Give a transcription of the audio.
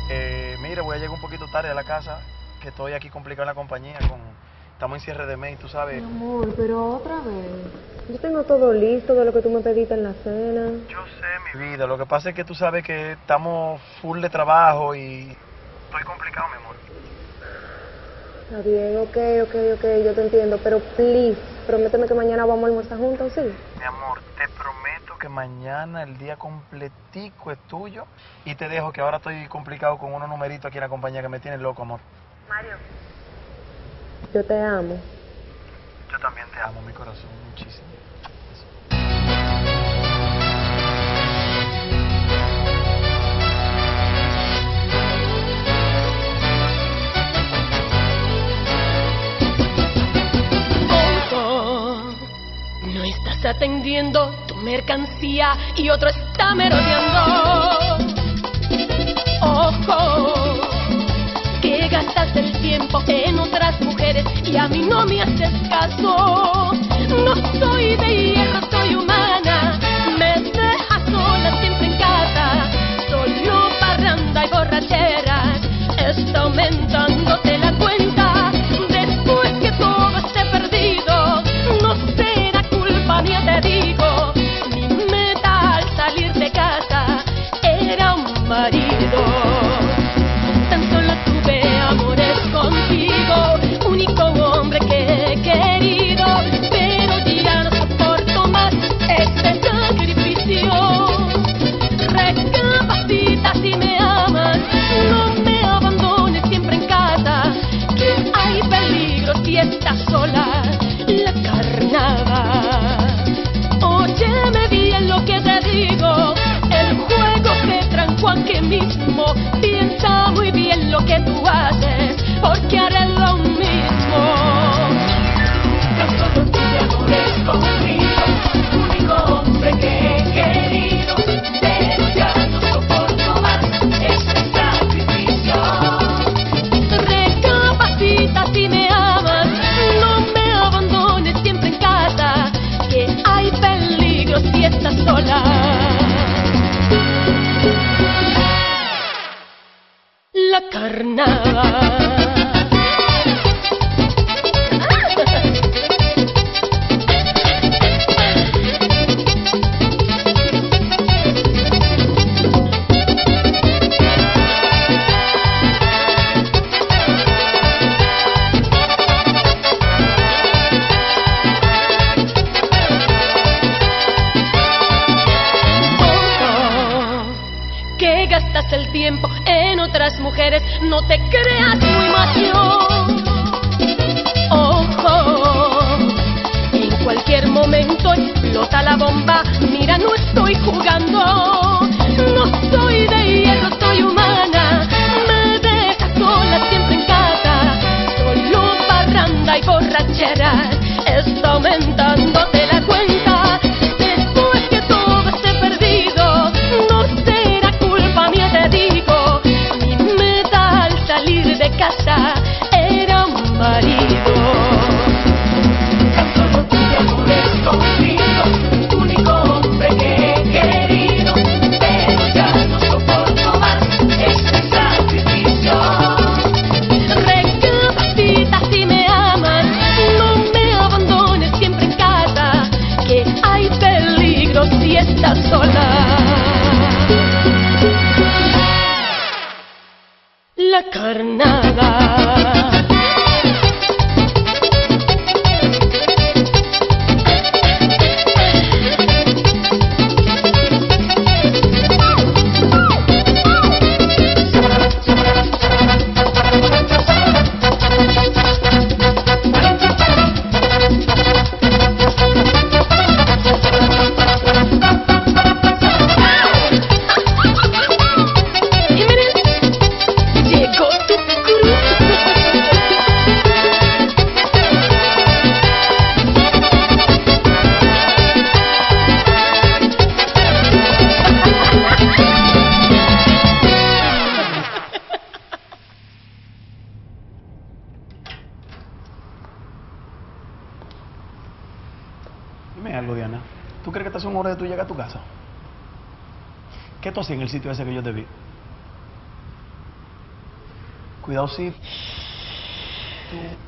Mire, voy a llegar un poquito tarde a la casa, que estoy aquí complicado en la compañía, estamos en cierre de mes, tú sabes. Mi amor, pero otra vez. Yo tengo todo listo de lo que tú me pediste en la cena. Yo sé, mi vida, lo que pasa es que tú sabes que estamos full de trabajo y estoy complicado, mi amor. Está bien, ok, yo te entiendo, pero please, prométeme que mañana vamos a almorzar juntos, ¿sí? Mi amor, te prometo que mañana el día completico es tuyo y te dejo que ahora estoy complicado con unos numeritos aquí en la compañía que me tienen loco, amor. Mario. Yo te amo. Yo también te amo, mi corazón, muchísimo. No estás atendiendo tu mercancía y otro está merodeando. Ojo, que gastas el tiempo en otras mujeres y a mí no me haces caso. No soy de hierro, soy humana. Me dejas sola siempre en casa. Solo parranda y borracheras. Está aumentándote la cuenta. Después que todo esté perdido, no será culpa mía, te digo. Mi meta al salir de casa era un marido. Tan solo tuve amores contigo, único hombre que he querido, pero ya no soporto más este sacrificio. Recapacita si me amas, no me abandones siempre en casa, que hay peligro si estás sola, la carnada. Óyeme bien lo que te digo, el juego se trancó aquí mismo. Piensa muy bien lo que tú haces, porque haré lo mismo. Tan solo tuve amores conmigo, único hombre que he querido, pero ya no soporto más este sacrificio. Recapacita si me amas, no me abandones siempre en casa, que hay peligro si estás sola. La carnada. Que gastas el tiempo en otras mujeres, no te creas muy macho. Ojo, en cualquier momento explota la bomba. Mira, no estoy jugando, no soy de hierro, soy humana. Me dejas sola siempre en casa, solo parranda y borracheras. Está aumentándote la cuenta. Después que todo esté perdido, no será culpa mía, te digo. Mi meta al salir de casa era un marido. Tan solo tuve amores contigo, único hombre que he querido, pero ya no soporto más este sacrificio. Recapacita si me amas, no me abandones siempre en casa, que hay peligro si estás sola. La carnada. Y miren, llegó tu cruz. Dime algo, Diana. ¿Tú crees que estas son horas de tú llegar a tu casa? ¿Qué tú hacías en el sitio ese que yo te vi? Cuidado si tú